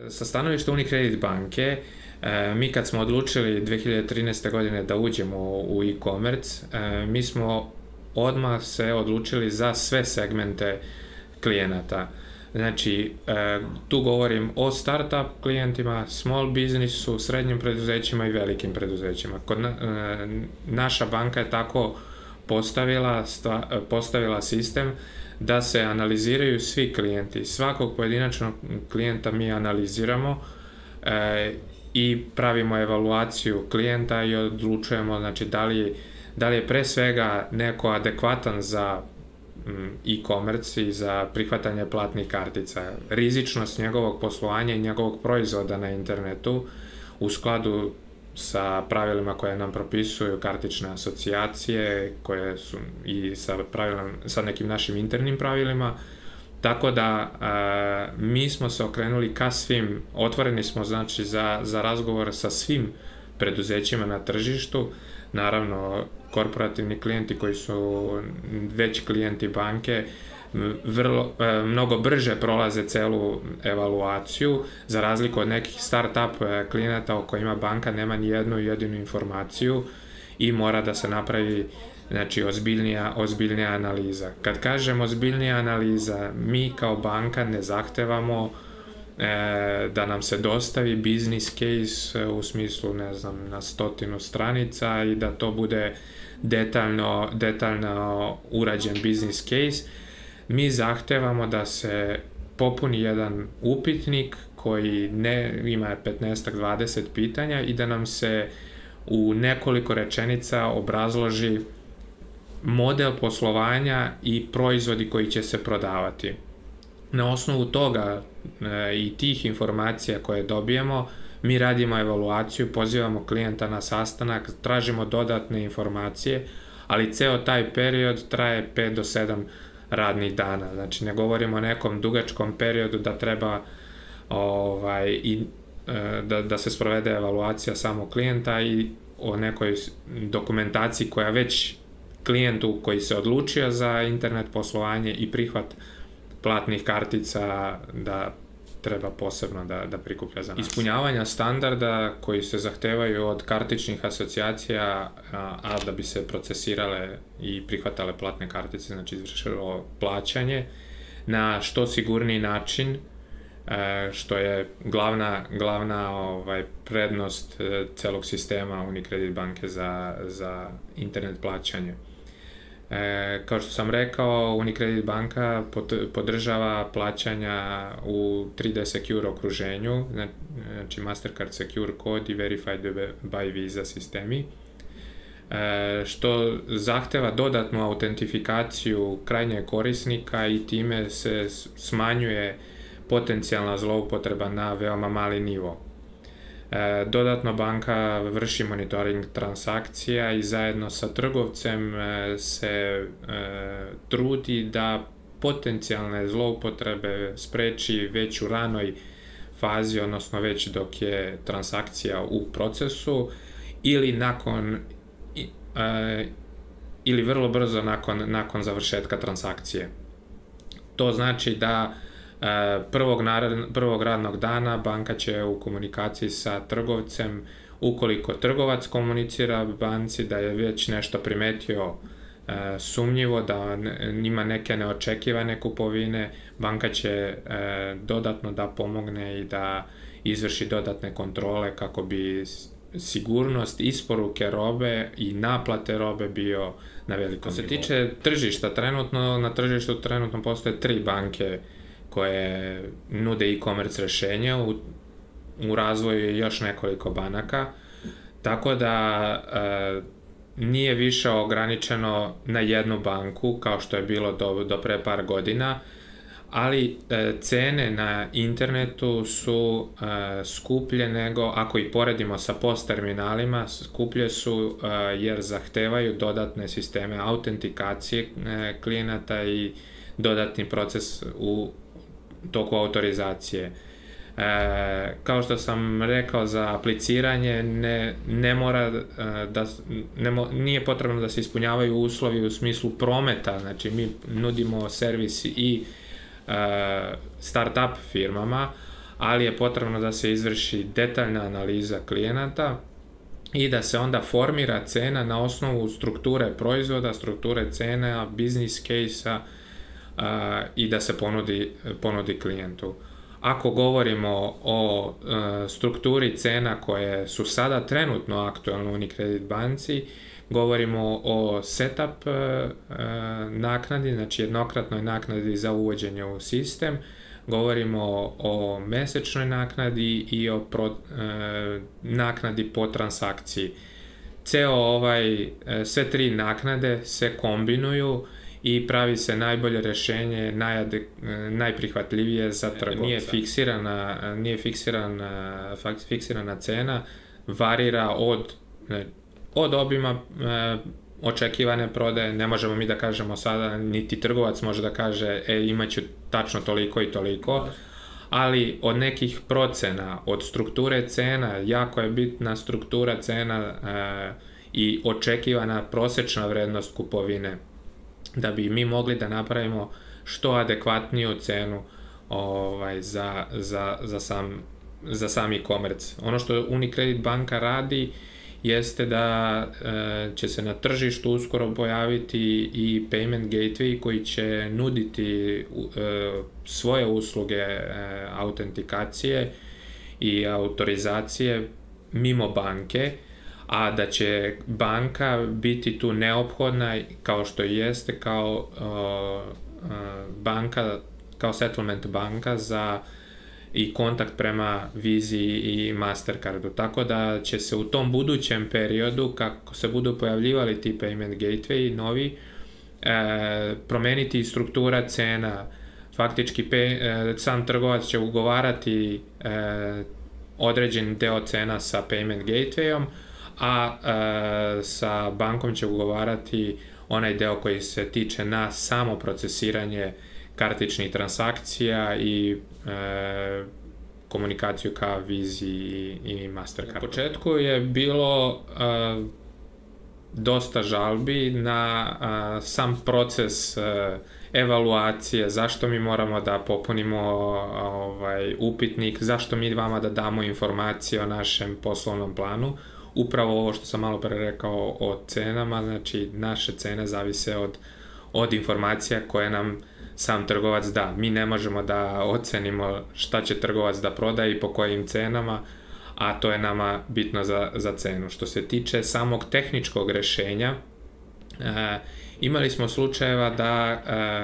sa stanovišta Unicredit banke, mi kad smo odlučili 2013. godine da uđemo u e-commerce, mi smo odmah se odlučili za sve segmente klijenata. Znači, tu govorim o startup klijentima, small businessu, srednjim preduzećima i velikim preduzećima. Naša banka je tako postavila sistem da se analiziraju svi klijenti. Svakog pojedinačnog klijenta mi analiziramo i pravimo evaluaciju klijenta i odlučujemo, znači, da li je pre svega neko adekvatan za e-commerce i za prihvatanje platnih kartica. Rizičnost njegovog poslovanja i njegovog proizvoda na internetu u skladu sa pravilima koje nam propisuju kartične asocijacije, koje su i sa nekim našim internim pravilima. Tako da mi smo se okrenuli ka svim, otvoreni smo, znači, za razgovor sa svim preduzećima na tržištu. Naravno, korporativni klijenti koji su već klijenti banke mnogo brže prolaze celu evaluaciju, za razliku od nekih start-up klijenata o kojima banka nema ni jednu jedinu informaciju i mora da se napravi, znači, ozbiljnija analiza. Kad kažem ozbiljnija analiza, mi kao banka ne zahtevamo da nam se dostavi business case u smislu, ne znam, na 100 stranica i da to bude detaljno urađen business case. Mi zahtevamo da se popuni jedan upitnik koji ima 15-20 pitanja i da nam se u nekoliko rečenica obrazloži model poslovanja i proizvodi koji će se prodavati. Na osnovu toga i tih informacija koje dobijemo, mi radimo evaluaciju, pozivamo klijenta na sastanak, tražimo dodatne informacije, ali ceo taj period traje 5 do 7 radnih dana. Znači, ne govorimo o nekom dugačkom periodu da treba da se sprovede evaluacija samog klijenta i o nekoj dokumentaciji koja već klijentu koji se odlučio za internet poslovanje i prihvat platnih kartica da treba posebno da prikuplja za nas. Ispunjavanja standarda koji se zahtevaju od kartičnih asocijacija, a da bi se procesirale i prihvatale platne kartice, znači izvršilo plaćanje na što sigurniji način, što je glavna prednost celog sistema Unicredit banke za internet plaćanje. Kao što sam rekao, Unicredit banka podržava plaćanja u 3D Secure okruženju, znači Mastercard Secure Code i Verified by Visa sistemi, što zahteva dodatnu autentifikaciju krajnjeg korisnika i time se smanjuje potencijalna zloupotreba na veoma mali nivo. Dodatno banka vrši monitoring transakcija i zajedno sa trgovcem se trudi da potencijalne zloupotrebe spreči već u ranoj fazi, odnosno već dok je transakcija u procesu ili vrlo brzo nakon završetka transakcije. To znači da prvog radnog dana banka će u komunikaciji sa trgovcem, ukoliko trgovac komunicira banci da je već nešto primetio sumnjivo, da ima neke neočekivane kupovine, banka će dodatno da pomogne i da izvrši dodatne kontrole kako bi sigurnost isporuke robe i naplate robe bio na velikom nivou. Što se tiče tržišta, na tržištu trenutno postoje 3 banke koje nude e-commerce rešenja, u razvoju je još nekoliko banaka, tako da nije više ograničeno na jednu banku kao što je bilo do pre par godina, ali cene na internetu su skuplje nego, ako ih poredimo sa POS terminalima, skuplje su jer zahtevaju dodatne sisteme autentikacije klijenata i dodatni proces u toku autorizacije. Kao što sam rekao, za apliciranje nije potrebno da se ispunjavaju uslovi u smislu prometa, znači mi nudimo servis i start-up firmama, ali je potrebno da se izvrši detaljna analiza klijenata i da se onda formira cena na osnovu strukture proizvoda, strukture cena, business case-a i da se ponudi klijentu. Ako govorimo o strukturi cena koje su sada trenutno aktualne u Unicredit banci, govorimo o setup naknadi, znači jednokratnoj naknadi za uvođenje u sistem, govorimo o mesečnoj naknadi i o naknadi po transakciji. Sve tri naknade se kombinuju i pravi se najbolje rješenje, najprihvatljivije za trgovca. Nije fiksirana cena, varira od obima očekivane prodaje. Ne možemo mi da kažemo sada, niti trgovac može da kaže imat ću tačno toliko i toliko, ali od nekih procena, od strukture cena, jako je bitna struktura cena i očekivana prosječna vrednost kupovine, da bi mi mogli da napravimo što adekvatniju cenu za sam e-commerce. Ono što Unicredit banka radi jeste da će se na tržištu uskoro pojaviti i payment gateway koji će nuditi svoje usluge autentikacije i autorizacije mimo banke, a da će banka biti tu neophodna kao što jeste kao banka, kao settlement banka za i kontakt prema Viziji i Mastercardu. Tako da će se u tom budućem periodu, kako se budu pojavljivali ti payment gateway novi, promeniti struktura cena. Faktički sam trgovac će ugovarati određen deo cena sa payment gatewayom, a sa bankom će ugovarati onaj deo koji se tiče na samo procesiranje kartičnih transakcija i komunikaciju ka Viziji i Mastercardu. Na početku je bilo dosta žalbi na sam proces evaluacije, zašto mi moramo da popunimo upitnik, zašto mi vama da damo informacije o našem poslovnom planu. Upravo ovo što sam malo pre rekao o cenama, znači naše cene zavise od informacija koje nam sam trgovac da. Mi ne možemo da ocenimo šta će trgovac da prodaje i po kojim cenama, a to je nama bitno za cenu. Što se tiče samog tehničkog rešenja, imali smo slučajeva da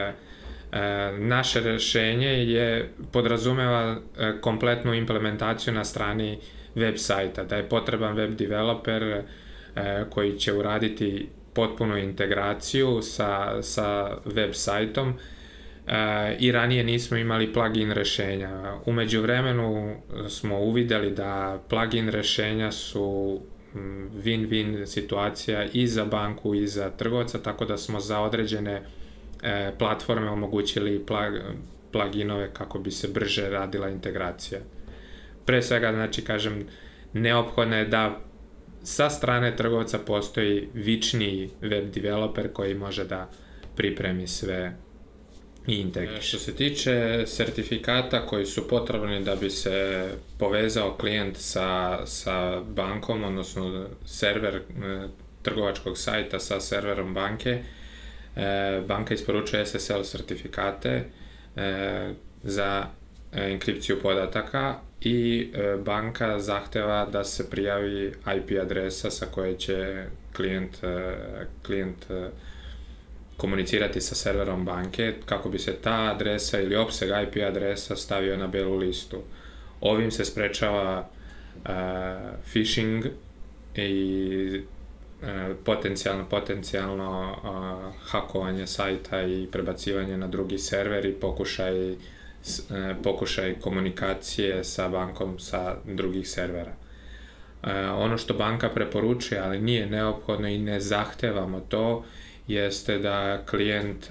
naše rešenje podrazumeva kompletnu implementaciju na strani web sajta, da je potreban web developer koji će uraditi potpunu integraciju sa web sajtom, i ranije nismo imali plugin rešenja. U međuvremenu smo uvideli da plugin rešenja su win-win situacija i za banku i za trgovca, tako da smo za određene platforme omogućili pluginove kako bi se brže radila integracija. Pre svega, znači, kažem, neophodno je da sa strane trgovca postoji vičniji web developer koji može da pripremi sve i integriše. Što se tiče sertifikata koji su potrebni da bi se povezao klijent sa bankom, odnosno server trgovačkog sajta sa serverom banke, banka isporučuje SSL sertifikate za enkripciju podataka i banka zahteva da se prijavi IP adresa sa koje će klijent komunicirati sa serverom banke, kako bi se ta adresa ili opseg IP adresa stavio na belu listu. Ovim se sprečava phishing i potencijalno hakovanje sajta i prebacivanje na drugi server i pokušaj komunikacije sa bankom sa drugih servera. Ono što banka preporučuje, ali nije neophodno i ne zahtevamo to, jeste da klijent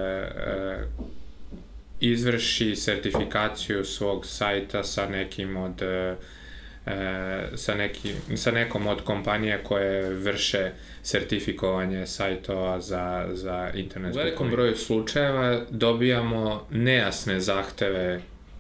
izvrši sertifikaciju svog sajta sa nekom od kompanije koje vrše sertifikovanje sajtova za internet. U velikom broju slučajeva dobijamo nejasne zahteve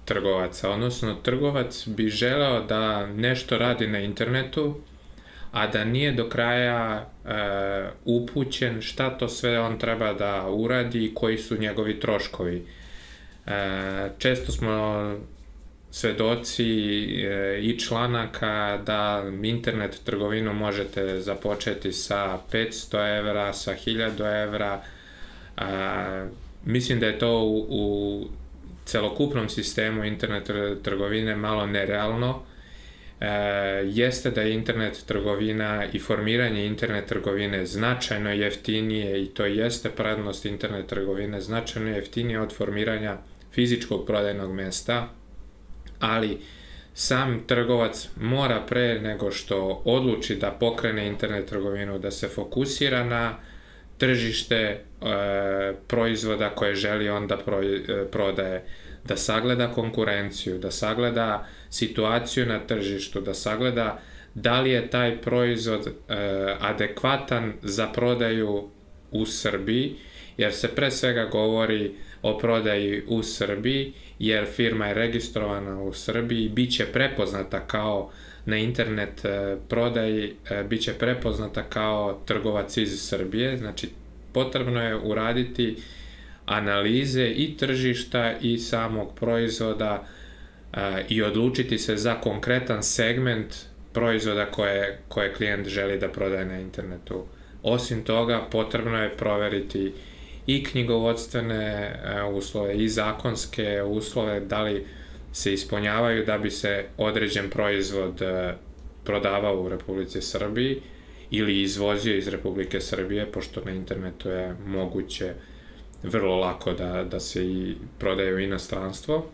trgovaca, odnosno trgovac bi želeo da nešto radi na internetu, a da nije do kraja upućen šta to sve on treba da uradi i koji su njegovi troškovi. Često smo svedoci i članaka da internet trgovinu možete započeti sa 500 evra, sa 1000 evra. Mislim da je to u celokupnom sistemu internet trgovine malo nerealno. Jeste da je internet trgovina i formiranje internet trgovine značajno jeftinije i to jeste prednost internet trgovine, značajno jeftinije od formiranja fizičkog prodajnog mesta, ali sam trgovac mora pre nego što odluči da pokrene internet trgovinu, da se fokusira na tržište proizvoda koje želi on da prodaje, da sagleda konkurenciju, da sagleda situaciju na tržištu, da sagleda da li je taj proizvod adekvatan za prodaju u Srbiji, jer se pre svega govori o prodaji u Srbiji, jer firma je registrovana u Srbiji, bit će prepoznata kao na internet prodaji, bit će prepoznata kao trgovac iz Srbije. Znači, potrebno je uraditi analize i tržišta i samog proizvoda i odlučiti se za konkretan segment proizvoda koje klijent želi da prodaje na internetu. Osim toga, potrebno je proveriti i knjigovodstvene uslove i zakonske uslove, da li se ispunjavaju da bi se određen proizvod prodavao u Republici Srbiji ili izvozio iz Republike Srbije, pošto na internetu je moguće vrlo lako da se i prodaje u inostranstvo.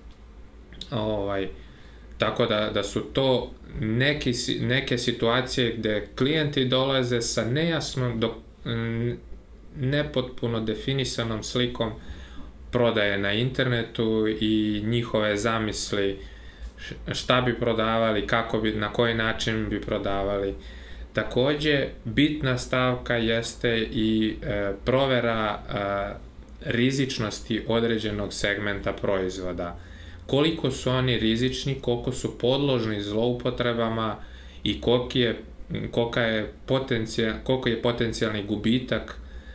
Tako da su to neke situacije gde klijenti dolaze sa nejasnom, nepotpuno definisanom slikom prodaje na internetu i njihove zamisli šta bi prodavali, na koji način bi prodavali. Takođe, bitna stavka jeste i provera rizičnosti određenog segmenta proizvoda. Koliko su oni rizični, koliko su podložni zloupotrebama i koliko je potencijalni gubitak,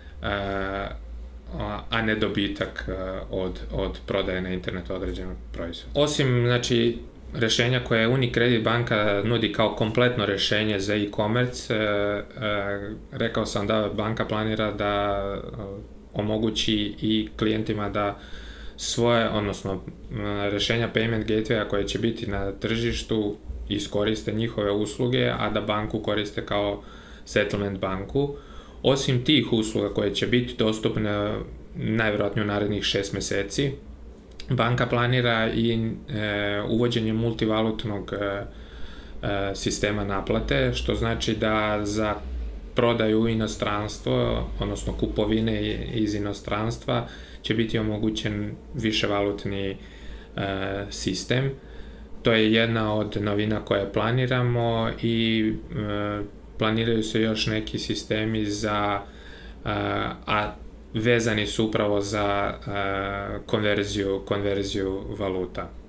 a ne dobitak od prodaje na internetu određenog proizvoda. Osim, znači, rešenja koje Unicredit banka nudi kao kompletno rešenje za e-commerce, rekao sam da banka planira da omogući i klijentima da svoje, odnosno rešenja payment gatewaya koje će biti na tržištu iskoriste njihove usluge, a da banku koriste kao settlement banku. Osim tih usluga koje će biti dostupne najvjerojatnije u narednih 6 meseci, banka planira i uvođenje multivalutnog sistema naplate, što znači da za prodaju u inostranstvo, odnosno kupovine iz inostranstva, će biti omogućen viševalutni sistem. To je jedna od novina koje planiramo i planiraju se još neki sistemi a vezani su upravo za konverziju valuta.